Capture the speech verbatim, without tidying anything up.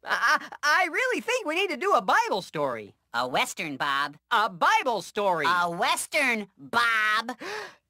I, I really think we need to do a Bible story. A Western Bahb. A Bible story. A Western Bahb.